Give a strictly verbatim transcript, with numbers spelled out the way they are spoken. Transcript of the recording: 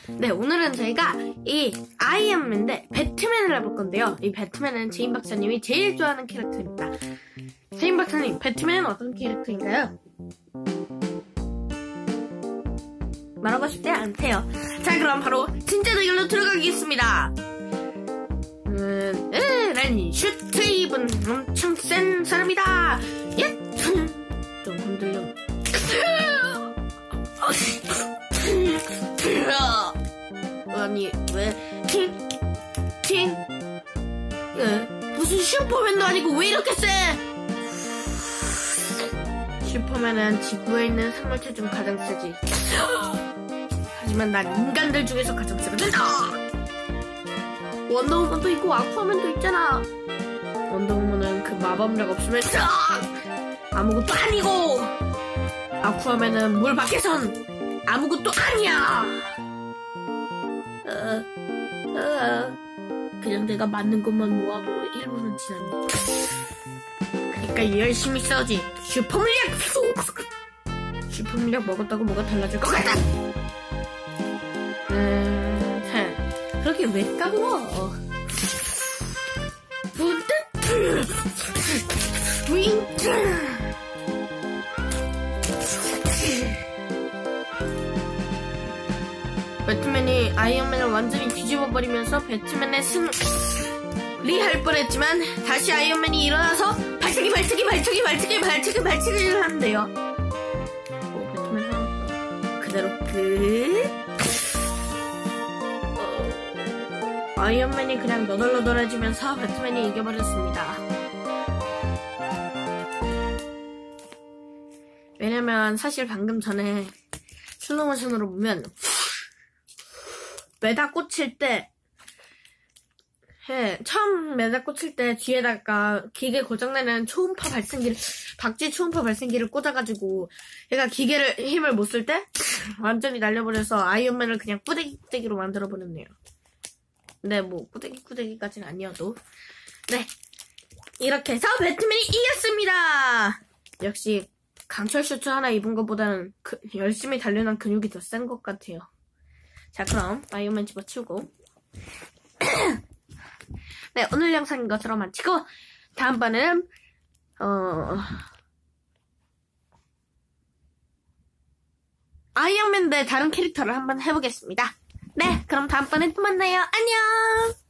네, 오늘은 저희가 이 아이언맨 대 배트맨을 해볼 건데요. 이 배트맨은 제인 박사님이 제일 좋아하는 캐릭터입니다. 제인 박사님, 배트맨은 어떤 캐릭터인가요? 말하고 싶지 않대요. 자, 그럼 바로 진짜 대결로 들어가겠습니다. 음, 으, 난 슈트입은 엄청 센 사람이다. 예? 좀 흔들려. 아니, 왜 팅? 팅? 예, 무슨 슈퍼맨도 아니고 왜 이렇게 세? 슈퍼맨은 지구에 있는 생물체 중 가장 세지. 하지만 난 인간들 중에서 가장 세거든. 원더우먼도 있고 아쿠아맨도 있잖아. 원더우먼은 그 마법력 없으면 아무것도 아니고, 아쿠아맨은 물 밖에선 아무것도 아니야. 어, 어, 그냥 내가 맞는 것만 모아도 일 분은 지났네. 그러니까 열심히 싸우지. 슈퍼물약! 슈퍼물약 먹었다고 뭐가 달라질 것 같다. 음, 그렇게 왜 까불어? 배트맨이 아이언맨을 완전히 뒤집어버리면서 배트맨의 승리 할 뻔했지만 다시 아이언맨이 일어나서 발차기 발차기 발차기 발차기 발차기 발차기를 하는데요. 오, 배트맨 살았어. 그대로 끝. 어, 아이언맨이 그냥 너덜너덜해지면서 배트맨이 이겨버렸습니다. 왜냐면 사실 방금 전에 슬로모션으로 보면 메다 꽂힐 때, 해, 처음 메다 꽂힐 때 뒤에다가 기계 고장내는 초음파 발생기를, 박쥐 초음파 발생기를 꽂아가지고 얘가 기계를 힘을 못 쓸 때 완전히 날려버려서 아이언맨을 그냥 꾸대기꾸대기로 만들어버렸네요. 근데 뭐 꾸대기꾸대기까지는 아니어도, 네, 이렇게 해서 배트맨이 이겼습니다. 역시 강철 슈트 하나 입은 것보다는 그, 열심히 단련한 근육이 더 센 것 같아요. 자, 그럼 아이언맨 집어치우고 네, 오늘 영상인 것으로 마치고 다음번에는 어... 아이언맨 대 다른 캐릭터를 한번 해보겠습니다. 네, 그럼 다음번에 또 만나요. 안녕.